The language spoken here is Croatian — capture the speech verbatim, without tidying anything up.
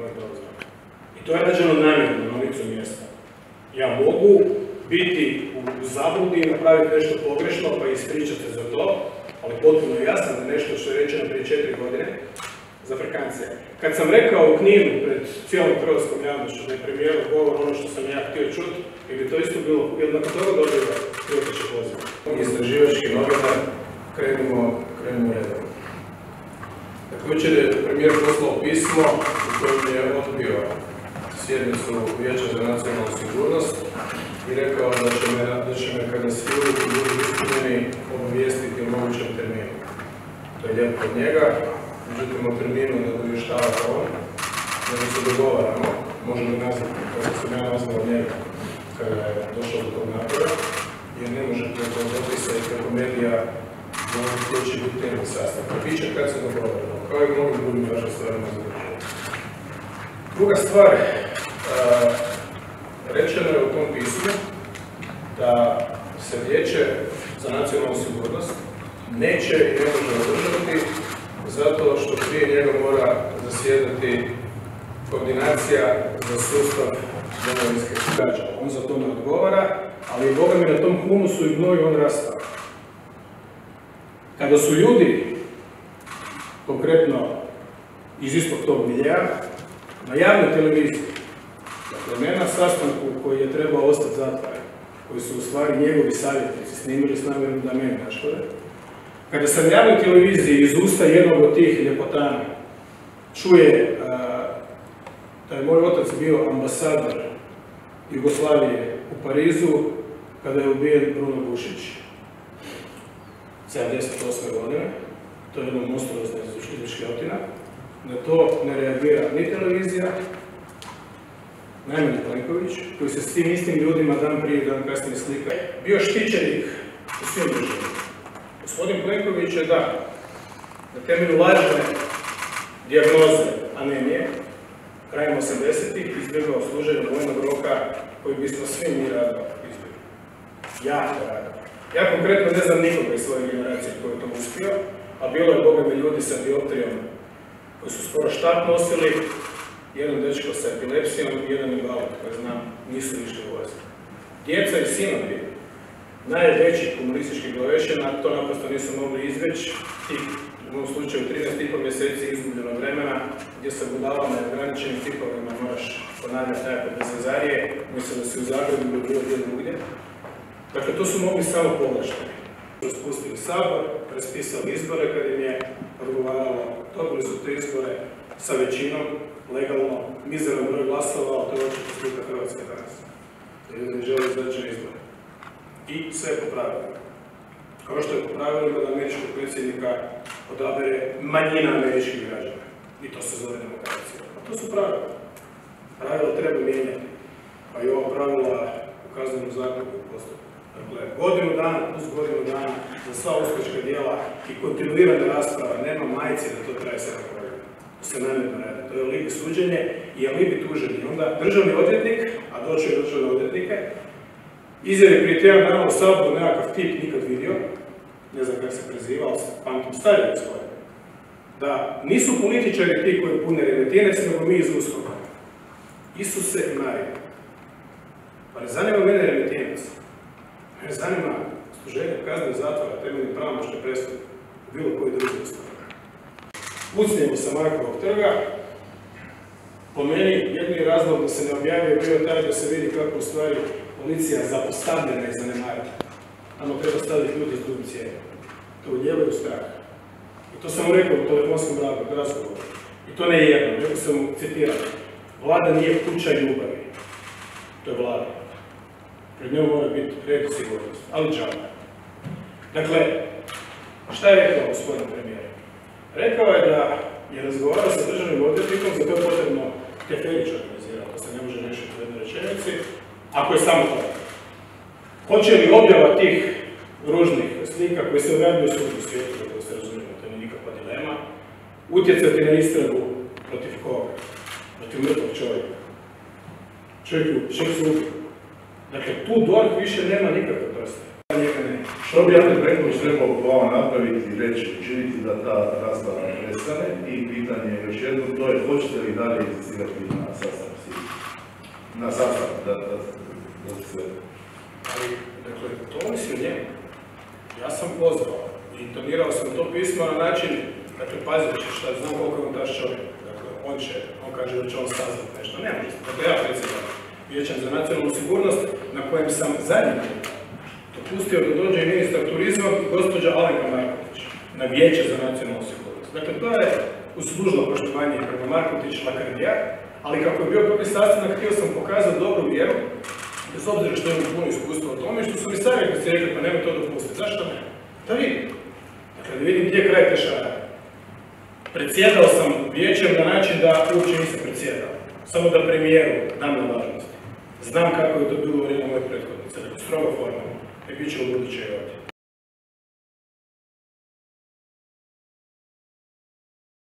moj dozvor. I to je rađeno namjerno na licu mjesta. Ja mogu biti u zabludi i napraviti nešto pogrešno pa ispričati za to, ali potpuno je jasno da nešto što je rečeno prije četiri godine za frkancije. Kad sam rekao u Kninu pred cijelom hrvatskom javnošću da je premijer odgovor ono što sam ja htio čuti, jer bi to isto bilo jednako toga dobilo prijeteće poziv. Istraživački novinar, krenimo, krenimo redom. Također je premijer poslao pismo u kojem je odbio sjednicu Vijeća za nacionalnu sigurnost i rekao da će me, da će me kada svi uvjeti budu ispunjeni obavijestiti o mogućem terminu. To je lijepo od njega, međutim o terminu ne obavještava on, nego se dogovaramo, možemo nazvati kako sam ja nazvao njega kada je došao do tog napora, jer ne može preko dopisa i preko medija koji će biti temni sastanka. Biće kad se dogovaramo, kao i mnogim drugim važnim stvarima za državu. Druga stvar, uh, rečeno je u tom pismu da se Vijeće za nacionalnu sigurnost neće i ne može održati zato što prije njega mora zasjedati koordinacija za sustav domovinske sigurnosti. On za to ne odgovara, ali je Boga mi na tom humusu i gnoju on rastao. Kada su ljudi, konkretno iz istog tog miljea, na javnoj televiziji, dakle ne na sastanku koji je trebao ostati zatvoren, koji su u stvari njegovi savjetnici snimili s namjerom da meni naškode, kada sam na javnoj televiziji iz usta jednog od tih ljepotana čuje uh, da je moj otac bio ambasador Jugoslavije u Parizu kada je ubijen Bruno Bušić sedamdeset osme godine, to je jedno monstruozno izmišljotina, na to ne reagira ni televizija, najmanje Plenković, koji se s tim istim ljudima dan prije, dan kasnije slika, bio štićenik u svim državama. Gospodin Plenković je da, na temelju lažne dijagnoze anemije, krajem osamdesetih izbjegao služenje vojnog roka koji bismo svi mi rado izbjegli. Jako rado. Ja konkretno ne znam nikoga iz svoje generacije koji je to uspio, a bilo je Boga mi ljudi sa dioptrijom koji su skoro štap nosili, jedan dečko sa epilepsijom i jedan invalid koji znam nisu išli u vojsku. Djeca i sinovi najvećih komunističkih glavešina to naprosto nisu mogli izveći i u ovom slučaju trinaest i pol mjeseci izgubljenog vremena gdje sa budalama i ograničenim tipovima moraš ponavljati nekakve bezvezarije, misle da si u Zagrebu ili bilo gdje drugdje. Dakle, to su mogli samo povlašteni. Spustili Sabor, raspisali izbore kad im je odgovaralo, dobili su te izbore sa većinom, legalno, mizeran broj glasova, ali to je očito slika Hrvatske danas. Da ljudi ne žele izaći na izbore. I sve je po pravilima. Kao što je po pravilima da američkog predsjednika odabere manjina američkih građana. I to se zove demokracija. A to su pravila. Pravila treba mijenjati. Pa i ova pravila u kaznenom zakonu postoje. Dakle, godinu dana plus godinu dana za sva uskočka djela i kontinuirana rasprava, nema majice da to traje sedam godina. To se namjerno radi. To je alibi suđenje i alibi tuženje. I onda državni odvjetnik, a doći je državne odvjetnike, izjavi prije tjedan dana u Saboru nekakav tip nikad vidio, ne znam kako se prezivao, pamtim starije gospodine, da nisu političari ti koji pune Remetinec, nego mi iz uskoka. Isuse i Marija. Pa ne zanima mene Remetinec. Mene zanima služenje kazne zatvora, temeljni pravomoćne presude u bilo koji drugi uskok. Pucnjemo sa Markovog trga. Po meni, jedini razlog da se ne objavio bio taj da se vidi kako u stvari policija zapostavljena i zanemarena. Tamo treba staviti ljudi s drugim cijenom. To uljevaju strah. I to sam mu rekao u telefonskom razgovoru. I to ne jedno, nego sam mu citirao. Vlada nije kuća ljubavi. To je vlada. Pred njom mora biti red i sigurnost. Ali džaba. Dakle, šta je rekao gospodin premijer? Rekao je da je razgovarao sa državnim odvjetnikom, za to je potrebno teferić organizirati, to se ne može rešiti u jednoj rečenici, ako je samo to. Hoće li objava tih ružnih slika koji se objavljuju svugdje u svijetu, kako se razumijemo, to nije nikakva dilema, utjecati na istragu protiv koga? Protiv mrtvog čovjeka. Čovjek je čovjek su ubio. Dakle, tu D O R H više nema nikakve prste. Njega ne Što bi Andrej Plenković trebao po vama napraviti i reći, učiniti da ta rasprava prestane? I pitanje još jedno, to je, hoćete li dalje insistirati na sastav svi? Na sastav, da, da, da se... Ali, dakle, to ovisi o njemu. Ja sam pozvao i intonirao sam to pismo na način, dakle, pazit će šta, znam koliko je on taš čovjek. Dakle, on će, on kaže da će on saznat nešto, ne može. Dakle, ja predsjedam Vijećem za nacionalnu sigurnost, na kojem sam zadnji put dopustio da dođe i ministar turizma i gospođa Alenka Markotić na Vijeće za nacionalnu sigurnost. Dakle, to je uz dužno poštovanje prema Markotić lakrdija, ali kako je bio prvi sastanak, htio sam pokazati dobru vjeru, bez obzira što imam puno iskustva o tome, što su mi savjetnici rekli, pa nemoj to dopustiti. Zašto ne? Da vidim. Dakle, da vidim gdje je kraj te šare. Predsjedao sam vijećem na način da uopće nisam predsjedao. Samo da premijeru dam na važnosti. Znam kako je to bilo u vrijeme moje prethodnice, dakle, strogo formalno. I bit će u buduće i ovdje.